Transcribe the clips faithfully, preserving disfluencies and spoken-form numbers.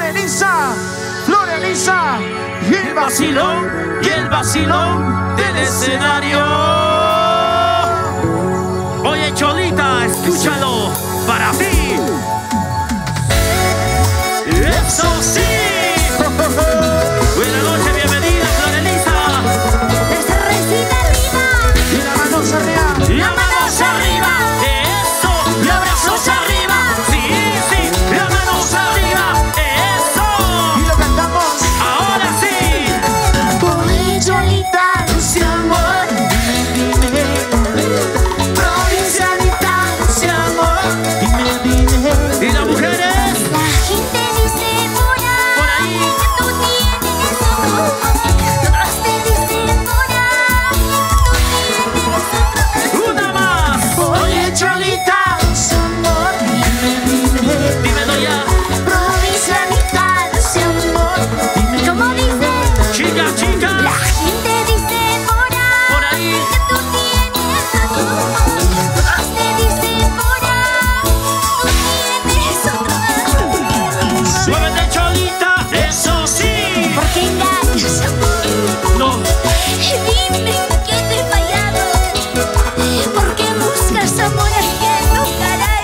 Elisa, Flor Elisa y el vacilón, y el vacilón del escenario. Oye, Cholita, escúchalo para ti. Eso sí. Buenas noches, bienvenida, Flor Elisa. Esa recita arriba. Y la mano arriba. La mano arriba. Eso, los brazos arriba. Sí, sí, la mano arriba. Eso. Y lo cantamos. Ahora sí. Oye, Cholita, dulce amor, dime, dime. Provincianita, dulce amor, dime, dime. Y las mujeres. La gente dice por ahí que tú tienes otro. Todos te dicen por ahí que tú tienes otro. Una más. Oye, Cholita, dulce amor, dime, dime. Dímelo ya. Provincianita, dulce amor, dime. ¿Cómo dice? Chica, chica. La gente dice por ahí, Por ahí. que tú tienes otro. Todos te dicen por ahí que tú tienes otro. Suéltate, Cholita, eso sí. ¿Por qué engañas, amor? No. Dime que te he fallado. ¿Por qué buscas amor ajeno, caray?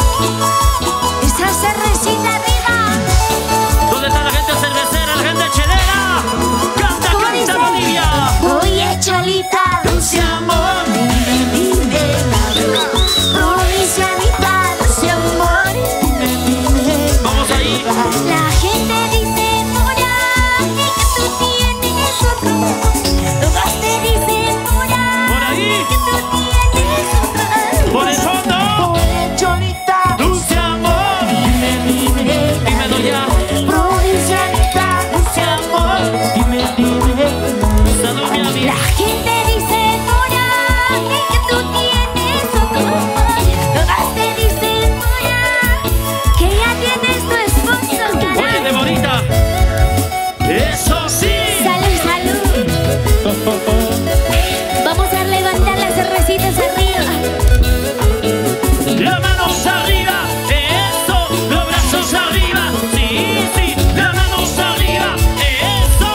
Esa cervecita arriba. ¿Dónde está la gente cervecera, la gente chelera? Canta, ¿Cómo canta, dice? Bolivia. Oye, Cholita, Dulce amor, dime, dime la verdad. provincianita, dulce amor. Dime, dime. Vamos ahí. La gente dice por ahí que tú tienes otro. Todas te dicen por ahí, Por ahí. que tú tienes otro. Por el fondo. Oye, Cholita, dulce amor, dime, dime. Dímelo ya. Provincianita, dulce amor, dime, dime. Salud, mi amiga. La gente dice por ahí que tú tienes otro. Todas te dicen por ahí que ya tienes tu esposo, Oye, caray. Deborita, eso sí. Salud, salud. Vamos a levantar las cervecitas arriba. Las manos arriba, eso, los brazos arriba, sí, sí, las manos arriba, eso.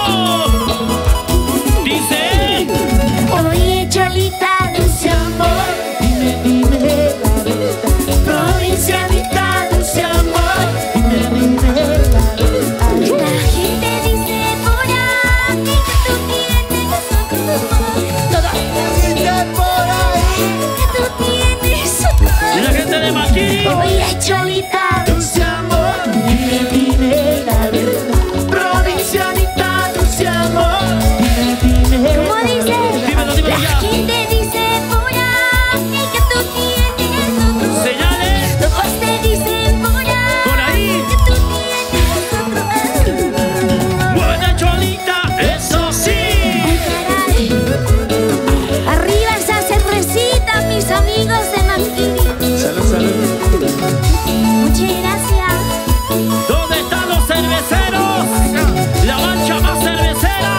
Dice, Oye, Cholita, dulce amor. dime, dime, provincianita, dulce amor, dime, dime. La gente dice por ahí que tú tienes otro. Todas Dice por ahí. que tú tienes otro. La gente de Maquí, Oye, Cholita, dulce amor, dime, dime la verdad. Provincianita, dulce amor, dime, dime. ¿cómo dice? Dímelo, dímelo La ya. gente dice por ahí que tú tienes otro. Señales. Todos te dicen por ahí, Por ahí. que tú tienes otro. Buena, Cholita, eso sí. Caray. Arriba esa cervecita, mis amigos de Manquini. Salud, salud. Muchas gracias. ¿Dónde están los cerveceros? La mancha más cervecera.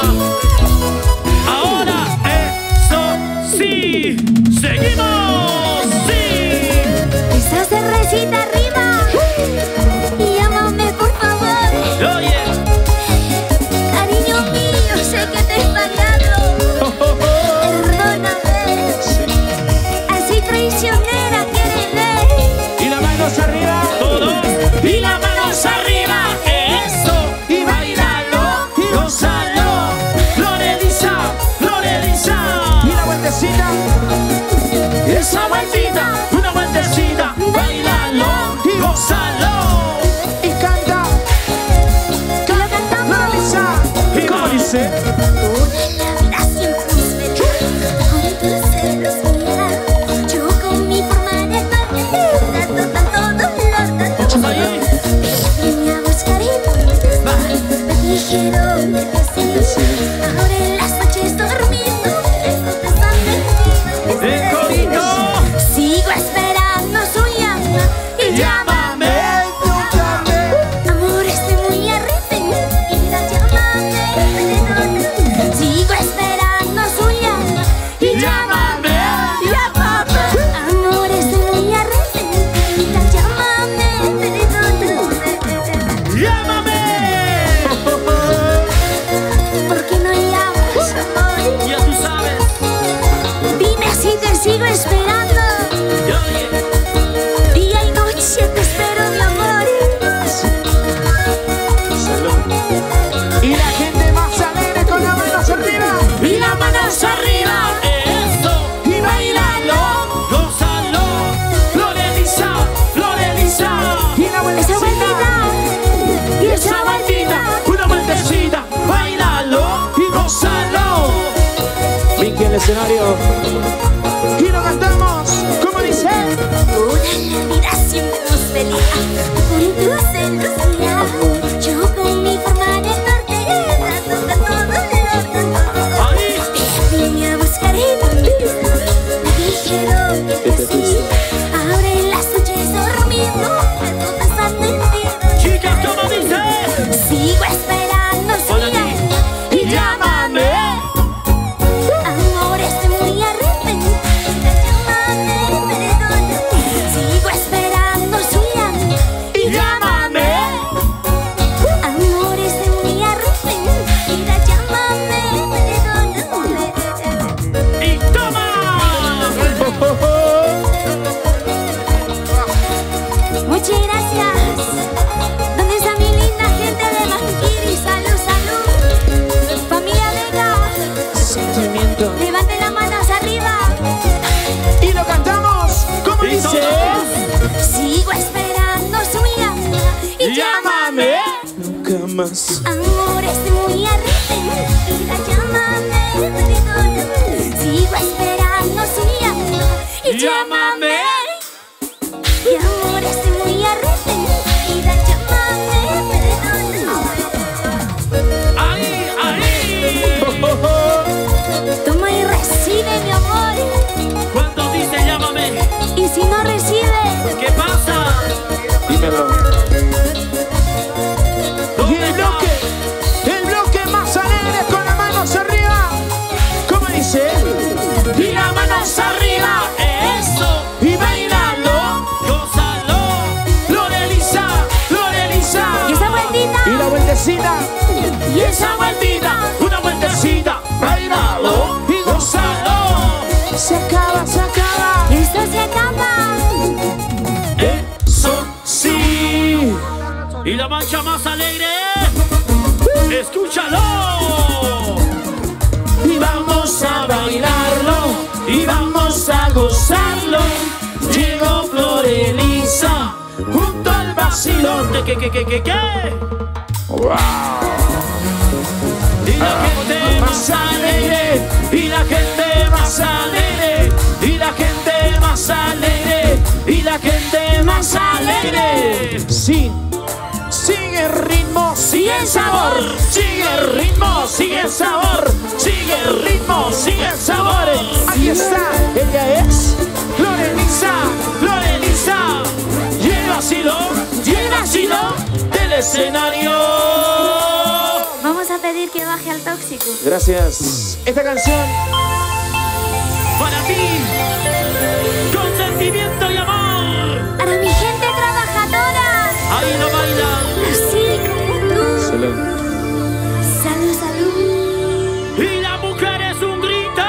Ahora, eso sí. Seguimos, sí. Esa cervecita arriba. Llámame, por favor. Oye, Cariño mío, sé que te he fallado. Perdóname. Así traicionera que eres. y las manos arriba, todos. Y las manos arriba, eso. Y bailalo, y gózalo. Flor Elisa, Flor Elisa. Y la vueltecita. Esa vueltita, una vueltecita. Bailalo, y gózalo. Y canta, Que lo cantamos. Elisa. ¿Y cómo dice? Toda la vida siempre esperé con tus celos mirar. Yo con mi forma de amarte, dando tanto dolor, tanto Vamos ahí. vine a buscar y no me me dijeron que sí. Ahora en las noches dormido, estoy pensando en ti. El corito. Sigo esperando su llama y llámame. Llámame. Amor, estoy muy arrepentida, llámame. Sigo esperando su llama y llámame. Llámame. Amor, estoy muy arrepentida, llámame. Llámame. escenario. Y lo cantamos, como dice. Toda la vida siempre nos pelea con tu celosidad. Yo con mi forma de tortear toca todo lo que vine a buscar en tu vida. Me dijeron que sí. Ahora en las noches dormido, ando pensando en ti. Chicas, como dice. Sigo esperando su llamada y llámame. Amor, estoy muy arrepentida. Llámame, perdóname. Sigo esperando su llamada y llámame. Amor, estoy muy arrepentida. Llámame, perdóname. Y toma. Muchas gracias. ¿Dónde está mi linda gente de Manquiri? Salud, salud. Familia Vega, Sentimiento. levanten las manos arriba. Y lo cantamos, como Y dice. todos. Sigo esperando su llamada y Llámame. llámame. Nunca más. Amor, estoy muy arrepentida. Llámame, perdóname. Sigo esperando su llamada y llámame. Y amor, estoy muy arrepentida. Llámame, perdóname. Ahí, ahí. Oh, oh, oh. Toma y recibe, mi amor. Cuando dice llámame, Y si no recibe, ¿qué pasa? Dímelo. Y ¿Dónde el está? bloque, el bloque más alegre con las manos arriba. ¿Cómo dice? Y las manos arriba, eso. Y bailalo. Gózalo. Lorelisa, Lorelisa. y esa vueltita, Y la vueltecita. Y esa vueltita, una vueltecita. Bailalo y gózalo. Se acaba, se acaba. esto se acaba. Eso sí. Y la mancha más alegre, escúchalo. Y vamos a bailarlo. Y vamos a gozarlo. Llegó Florelisa junto al vacilón. ¿Qué, qué, qué, qué, qué, qué? Wow. Y la gente más alegre, y la gente más alegre, y la gente más alegre, y la gente más alegre. Sí, sigue el ritmo, sigue el sabor. Sigue el ritmo, sigue el sabor, sigue el ritmo, sigue el sabor. Aquí está, ella es Lorelisa, Lorelisa, y el vacilón, y el vacilón del escenario. Vamos a pedir que baje al tóxico. Gracias. Esta canción Para ti, con sentimiento y amor. Para mi gente trabajadora, Ahí lo bailan. así como tú. Salud, salud. Y la mujer es un grito.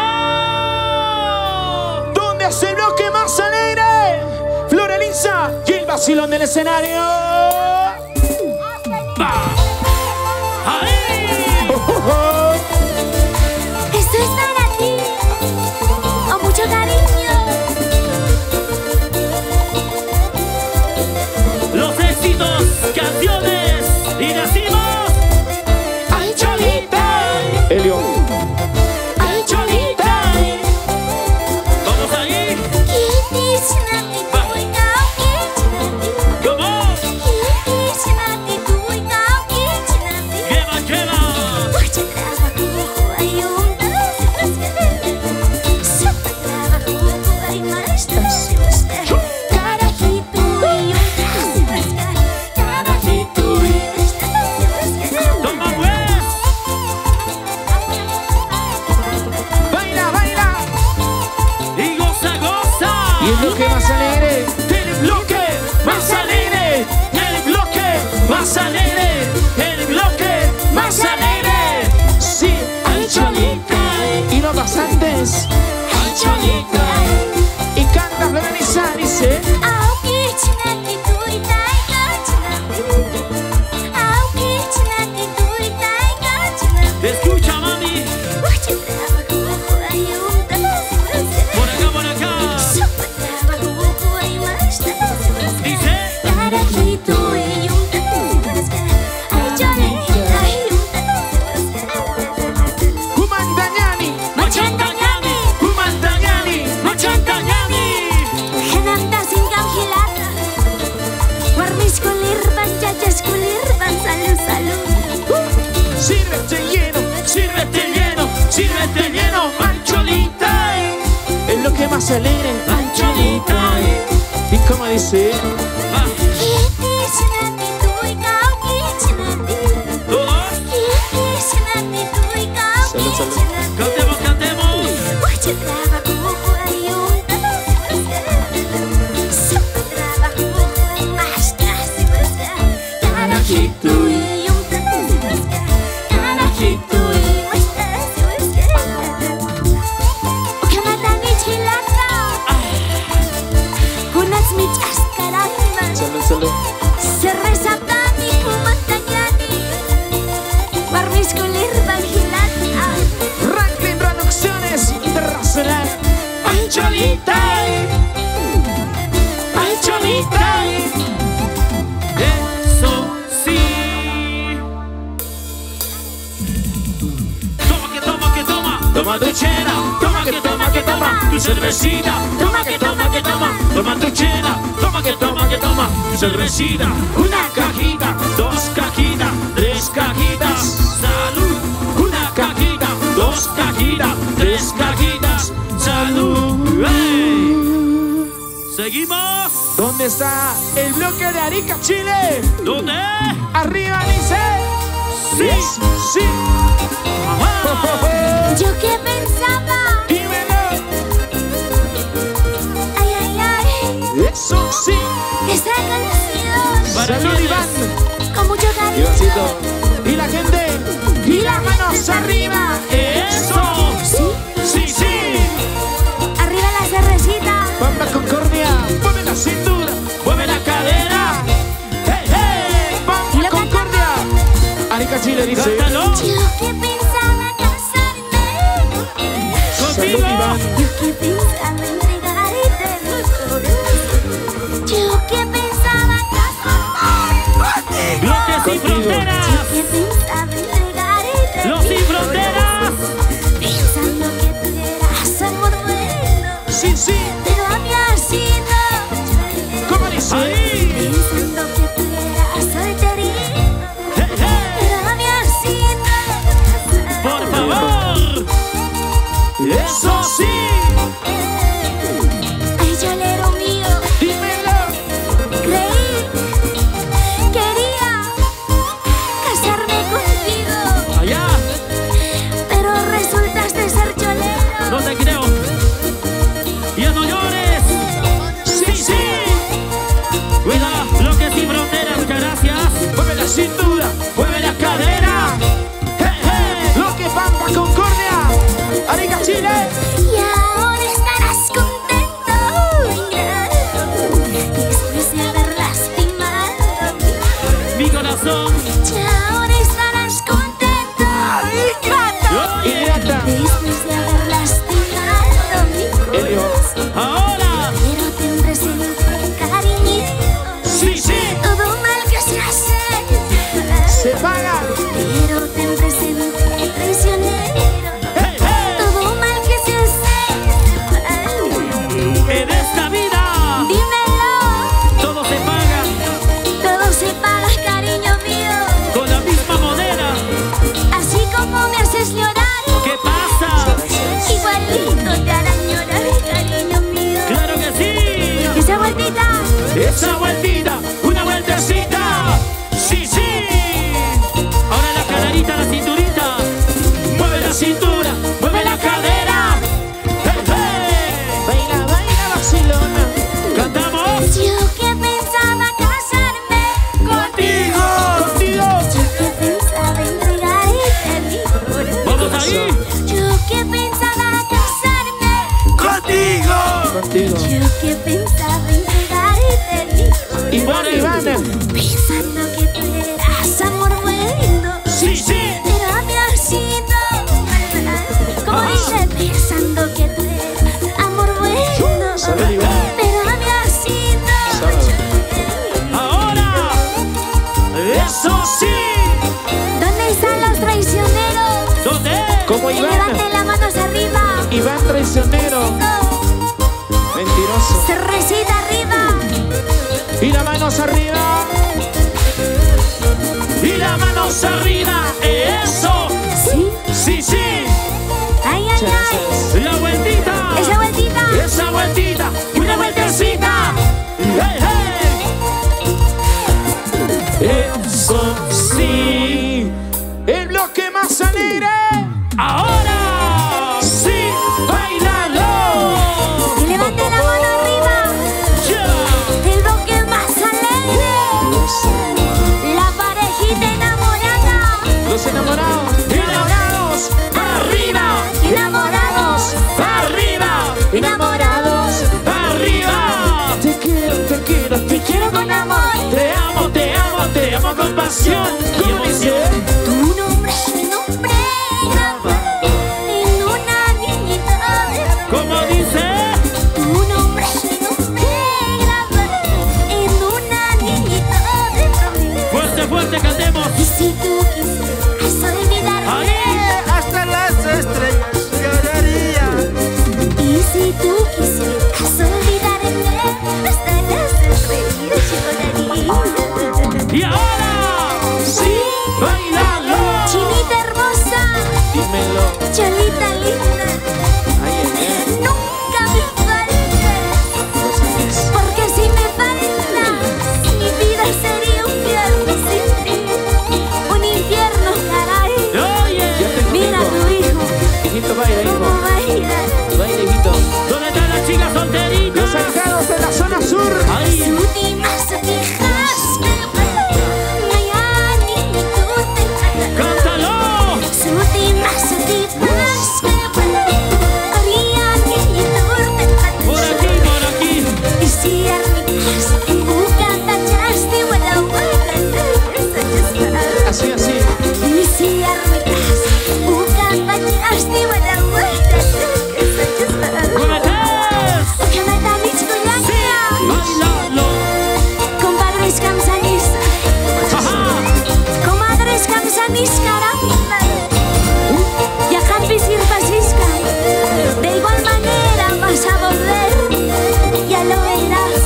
¿dónde hace el bloque más alegre? Florelisa y el vacilón del escenario. Va. Ahí. Oh, oh, oh. Esto es para ti, con mucho cariño. Los éxitos, canciones y decimos. ¡Ay, Cholita! Elio. Ay, Cholita. Vamos ahí. ¿Cómo? Lleva, lleva. Toma pues. Baila, baila. Y goza, goza. Y el bloque más alegre. El bloque más alegre. El bloque más alegre. El bloque más alegre. Sí, ay, Cholita. Y los pasantes. Ay, Cholita. Y canta Florelisa, dice. Escucha, mami. Por acá, por acá. Dice. Humandañani. Machandañani. más alegre, Pancholita. ¿Y cómo dice? Ah. Salud, salud. Cantemos, cantemos. Salud, salud. Ranking Producciones Internacional. Pancholita, Pancholita. Eso sí. Toma que toma que toma, toma tu chela. Toma que toma que toma, tu cervecita. Toma que toma que toma, toma tu chela. Toma que toma que toma, tu cervecita. Una cajita, dos cajitas, tres cajitas. Salud. Una cajita, dos cajitas, tres cajitas. Salud. ¡Hey! Seguimos. ¿Dónde está el bloque de Arica, Chile? ¿Dónde? Arriba, dice. Sí, sí. Ajá. Yo que pensaba, Dímelo. ay, ay, ay, Eso sí. esta canción Salud, Iván. con mucho cariño. Ivancito. Y la gente. Y las manos arriba. Eso. Sí, Sí, sí. arriba la cervecita. Pampa Concordia. Mueve la cintura. Mueve la cadera. Hey, hey. Y Pampa lo Concordia. Arica, Chile dice. Yo que pensaba casarme, Salud, Iván. yo que pensaba entregarte mi corazón, yo que pensaba casarme, Bloques sin yo fronteras. que pensaba entregarte Los mi sin fronteras. corazón, pensando que tú eras amor bueno, Sí, sí. pero a mí así no. ¿Cómo dice? Ahí. Pensando que tú eras solterito, Hey, hey. pero a mí así no. Por favor. Eso sí. Ay, cholero mío, Dímelo. creí, quería casarme contigo, Allá. pero resultaste ser cholero. No te creo. Ya no llores. Sí, sí. Cuida, bloques sin fronteras. Muchas gracias. Mueve la cintura. Mueve la cadera. Hey, hey. Bloque Pampa Concordia. Arica, Chile. Y ahora estarás contento, ingrato, después de haber lastimado mi Mi corazón. Y ahora estarás contento, ingrato, Ingrata. después de haber lastimado mi Elio. corazón. Ahora. Pero ten presente, cariñito, Sí, sí. todo mal que se hace, Se paga. pero ten presente, traicionero, Hey, hey. todo mal que se hace. En esta vida. Dímelo, Todo se paga. todo se paga, cariño mío, Con la misma moneda. así como me haces llorar, ¿Qué pasa? igualito te harán llorar, cariño mío. Claro que sí. Esa vueltita, Esa vueltita, una vueltecita. Sí, sí. Ahora la caderita, la cinturita. Mueve la cintura, mueve la cadera. Hey, hey. Baila, baila, Barcelona. Cantamos. yo que pensaba casarme Contigo, contigo. yo que pensaba entregarte mi corazón, Vamos ahí. yo que pensaba casarme, Contigo. Contigo. yo que pensaba entregarte mi corazón, Y bueno, Iván. pensando que tú eras amor bueno, Sí, sí. pero a mí así no. Como dice, pensando que tú eras amor bueno, Salud, Iván. pero a mí así no. Ahora. Eso sí. ¿Dónde están los traicioneros? ¿Dónde? Como Que levanten las manos arriba. Iván traicionero. Mentiroso. Cervecita arriba. Y las manos arriba. Y las manos arriba. Eso. Sí. Sí, sí. Ay, ay, ay. La vueltita. Esa vueltita. Esa vueltita. hey, hey. Eso sí. El bloque más alegre. Ahora sí, bailalo. Y levante la mano arriba. Yeah. El bloque más alegre. La parejita enamorada. Los enamorados. Enamorados, arriba. Enamorados. Arriba. Enamorados. Arriba. Te quiero, te quiero, te Quiero con amor. Te amo, te amo, te amo con pasión y emoción. Tu nombre es mi nombre. Grabado en una niñita. Como dice, Tu nombre es mi nombre. Grabado en una niñita. fuerte, fuerte, cantemos. Y si tú quisieras olvidarme. Ahí. Hasta las estrellas lloraría. Y si tú quisieras olvidarme, hasta las estrellas lloraría. Y ahora sí, bailalo. Chinita hermosa, Dímelo. cholita linda, Ay, ay, ay. nunca me faltes, porque si me faltas, mi vida sería un infierno sin ti. Un infierno, caray. Oye, Ya tengo Mira a hijo. tu hijo, Hijito, baila, cómo hijo. baila. Baila, hijito. ¿dónde están las chicas solteritas? Los alcados de la zona sur. Ahí. Suti masutijas, mayani tuti. ¡Cántalo! Suti masutijas, mayani tuti. Por aquí, por aquí. Y si armitas, bukan tajasti walau wadah. Así, así. Y si armitas, bukan tajasti walau wadah. ¡Cometés! Kamatanis kulangnya, ¡Bailalo! compadres kamsanis, ¡Ajá! comadres kamsanis caramba. Ya campis pasisca, de igual manera vas a volver, ya lo verás.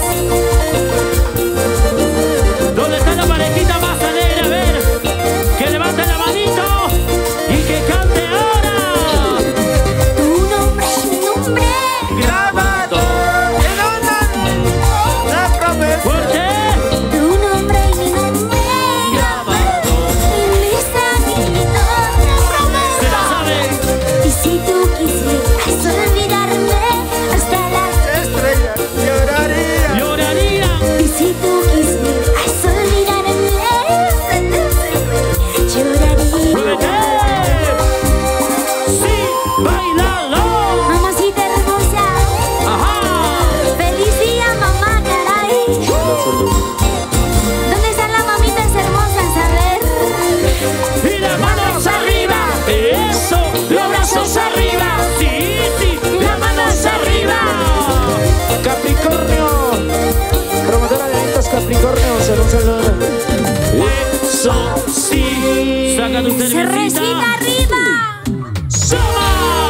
¿Dónde está la parejita más alegre? A ver, que levante la manito y que cante ahora. Tu nombre es mi nombre, Grabado en una la promesa. ¡Fuerte! tu nombre y mi nombre, grabado en esta niñita ¡Se la promesa. sabe! Y si tú quisieras olvidarme, hasta las Estrellas lloraría. ¡Lloraría! Y si tú quisieras olvidarme, hasta las estrellas lloraría. ¡Cometés! ¡Sí! ¡Bailalo! Mamacita hermosa, ¡Ajá! feliz día mamá, caray. ¿Dónde están las mamitas hermosas? A ver. ¡Y las manos arriba! ¡Eso! ¡Los brazos arriba! ¡Sí, sí! ¡Las manos arriba! Capricornio. Promotora de eventos Capricornio. Salud, salud. ¡Eso sí! ¡Saca tu Cervecita cervecita! arriba. ¡Soma!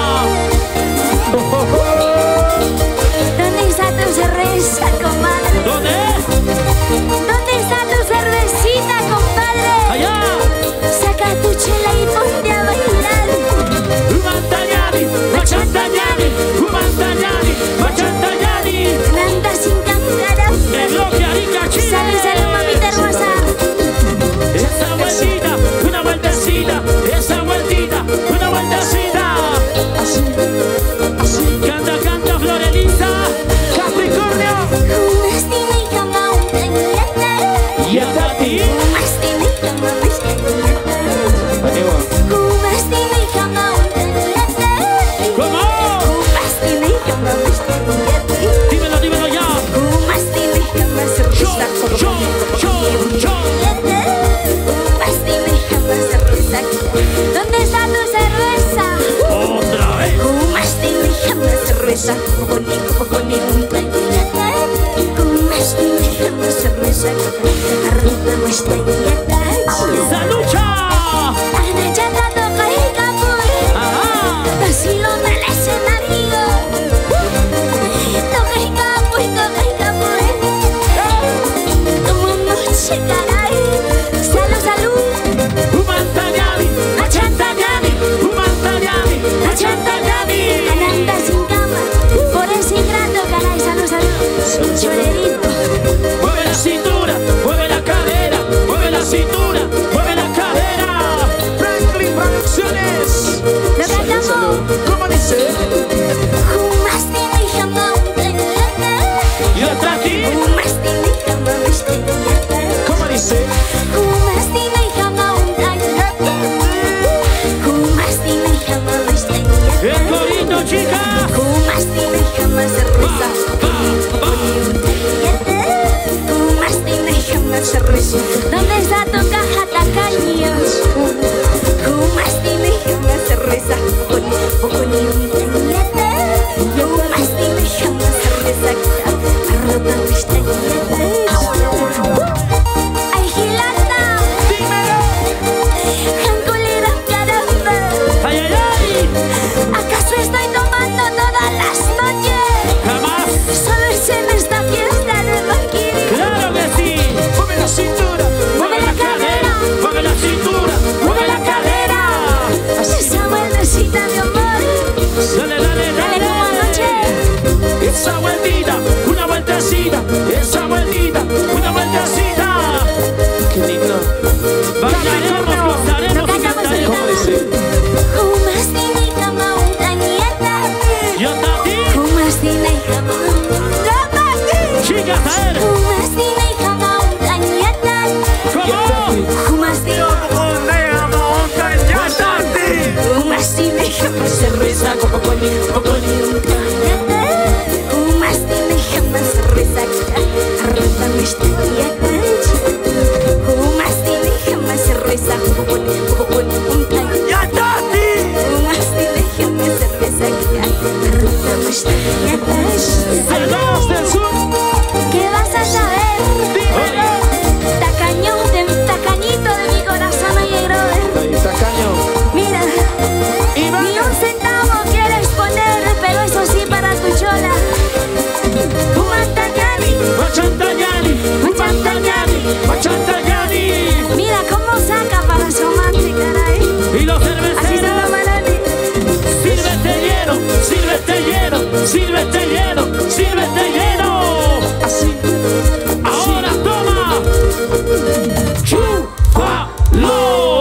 ¿Dónde está tu cerveza, comadre? ¿Dónde? ¿Dónde está tu cervecita, compadre? ¡Allá! Saca tu chela y ponte a bailar. ¡Umantañani! ¡Machantañani! ¡Umantañani! ¡Machantañani! Nanda sin cantar. ¡El bloque Arica Chile! Salud, salud, mamita hermosa. Esa vueltita, una vueltecita, esa vueltita, una vueltecita. Así, así. Canta, canta, Florelisa. Capricornio. Umastini kama untangyata. Y hasta ti. Umastini kama untangyata. Amigo. Umastini kama untangyata. ¿Cómo? Umastini kama untangyata. Dímelo, dímelo ya. Umastini kama Yo, cerveza. yo, yo, yo. Umastini kama cerveza. ¿Dónde está tu cerveza? Otra vez. Umastini kama cerveza. Bonito, bonito, untangyata. Umastini kama cerveza. Arriba untangyata. ¡Esa lucha! Anayata toca el capur. ¡Ajá! Vacilo en el escenario. Toca el capo y toca el capur. Como noche, caray. Salud, salud. ¡Umantañani! ¡Machantañani! ¡Umantañani! ¡Machantañani! Ananda sin cama. Bailaremos, gozaremos y cantaremos. ¿Cómo dice? Yo también. Chicas, a ver. ¿Cómo? Cerveza, Coca-Cola, Saludos del sur. ¿Qué vas a saber? Dímelo. Tacaño, de, tacañito de mi corazón, oye, brother. Ahí está caño. Mira, Y ni va. un centavo quieres poner, pero eso sí para tu chola. Humantañani, Machantañani, Machantañani, Machantañani. mira cómo saca para su amante, caray. Y los Así son los cerveceros. varones. sírvete lleno, sírvete lleno, sírvete lleno, sírvete lleno. Así. Ahora toma. Chúpalo.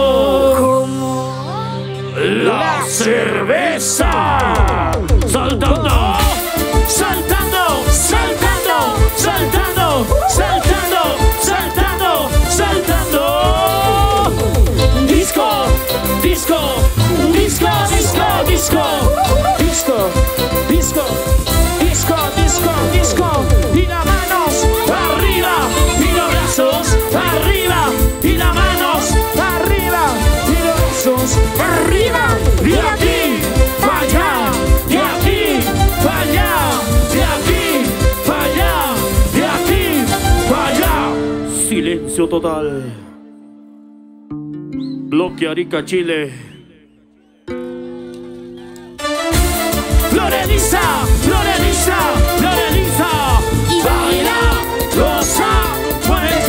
La cerveza. Saltando, saltando, saltando, saltando, saltando, saltando, saltando. Disco, disco, disco, disco, disco. Disco, disco, disco, disco, disco. Y las manos Arriba y los brazos arriba y las manos arriba y los brazos Arriba, de aquí para allá, de aquí para allá, de aquí para allá, de aquí para allá. Silencio total. Bloque Arica, Chile. Floreliza, Floreliza, Floreliza. Y Baila, goza, mueve